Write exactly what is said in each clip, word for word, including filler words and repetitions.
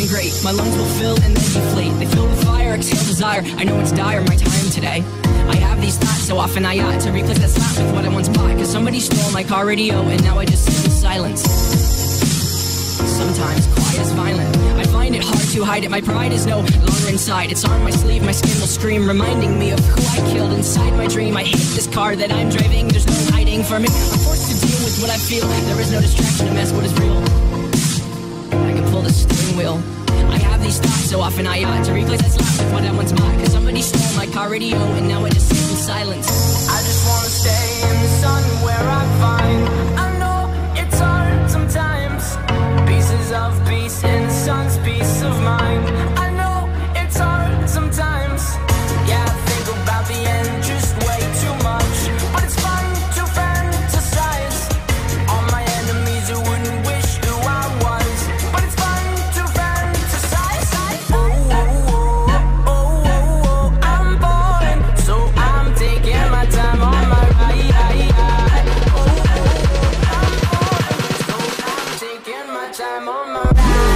feeling great. My lungs will fill and then deflate. They fill with fire, exhale desire. I know it's dire, my time today. I have these thoughts so often I ought to replace that slap with what I once bought. Cause somebody stole my car radio and now I just sit in silence. Sometimes quiet is violent. I find it hard to hide it. My pride is no longer inside. It's on my sleeve, my skin will scream, reminding me of who I killed inside my dream. I hate this car that I'm driving, there's no hiding from it. I'm forced to deal with what I feel. There is no distraction to mess what is real. I can pull the steering wheel. I have these thoughts so often I ought to replace that slap with what I once bought. Cause somebody stole my car radio and now I just sit in silence. I just wanna stay in the sun where I find. I know it's hard sometimes. Pieces of peace in the sun's peace of mind. I know it's hard sometimes. Yeah, I think about the end just way too much. But it's fun to fantasize on my enemies who wouldn't wish who I was. But it's fun to fantasize. Oh, oh, oh, oh, oh, oh, I'm born, so I'm taking my time on my ride. Oh, oh, oh, I'm born, so I'm taking my time on my ride.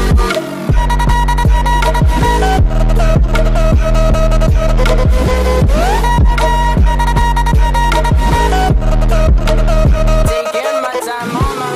Taking my time on my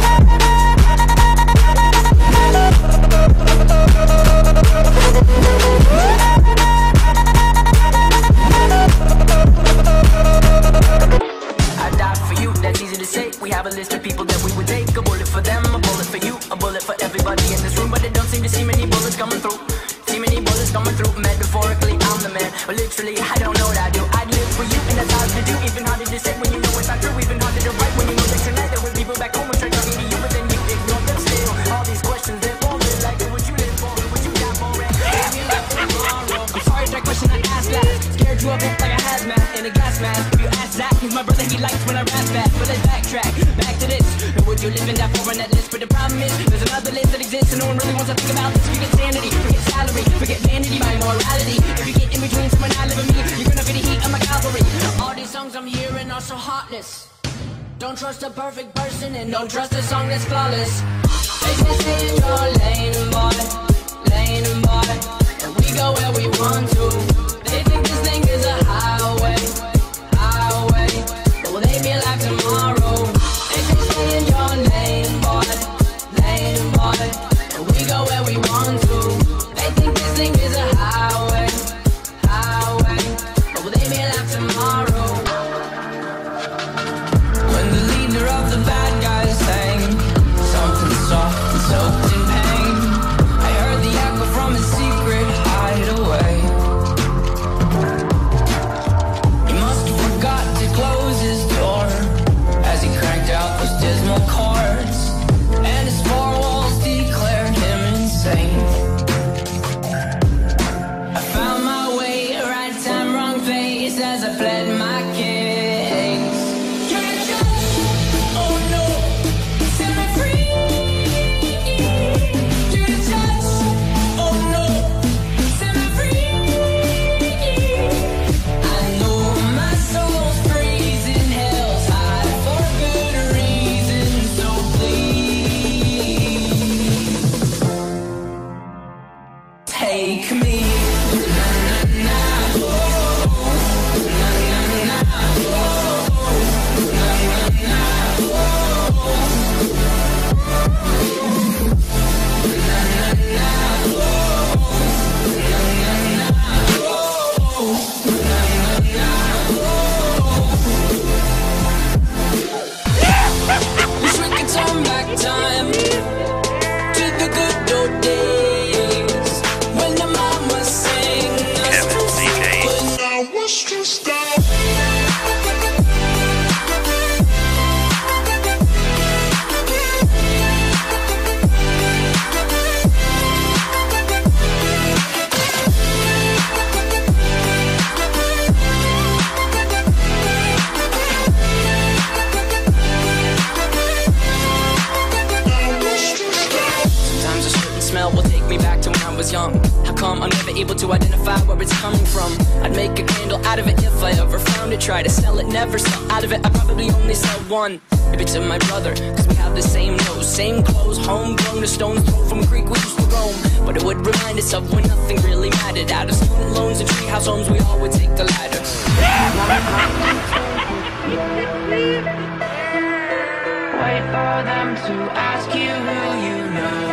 I die for you, that's easy to say. We have a list of people that we would take. A bullet for them, a bullet for you, a bullet for everybody in this room. But it don't seem to see many bullets coming through. See many bullets coming through. Metaphorically, I'm the man, but literally, I don't know what I do. I'd live for you, and that's hard to do. Even harder to say when you know it's not true. Even harder to write when you know that you're not there with people back home and try talking to you, but then you ignore them still. All these questions, they're forming like what you live for, what you got for it. Maybe you left it tomorrow. I'm sorry, that question I asked last. Scared you of it like a hazmat in a gas mask. If you ask that, he's my brother, he likes when I rap back. But let's backtrack, back to this. And would you live in that foreign that list? But the problem is, there's another list that exists, and no one really wants to think about this. Forget sanity, forget salary, forget vanity, my morality. If you get in between someone I live with me, you're gonna feel the heat of my cavalry. All these songs I'm hearing are so heartless. Don't trust a perfect person and don't trust a song that's flawless. They just stay in your lane, boy, lane, boy, and we go where we want to. They think this thing is a highway, highway, but will they be alive tomorrow? They say stay in your lane, boy, lane, boy, and we go where we want to. They think this thing is a highway, highway, but will they be alive tomorrow? When the leader of the bad guys sang something soft and soaked in pain, I heard the echo from his secret hideaway. He must have forgot to close his door as he cranked out those dismal chords, and his four walls declared him insane. I found my way, right time, wrong face, as I fled my case. Can't judge, oh no, set me free. Can't judge, oh no, set me free. I know my soul's freezing, hell's hot for good reason, so please take me. Wish we could turn back time to the good old days when the mama sang us to sleep, but now it's just out. Sometimes a certain smell will take me back to when I was young. How come I'm never able to identify where it's coming from? I'd make a candle out of it if I ever found it. Try to sell it, never sell out of it. I probably only sell one. Maybe to my brother, cause we have the same nose, same clothes, homegrown, a stone's throw from a creek we used to roam. But it would radius of when nothing really mattered. Out of student loans and treehouse homes, we all would take the ladder. Wait for them to ask you who you know.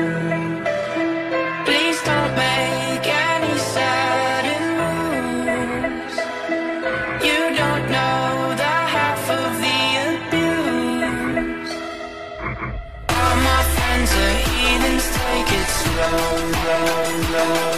Please don't make any sudden moves. You don't know the half of the abuse. All my friends are heathens, take it slow, slow, slow.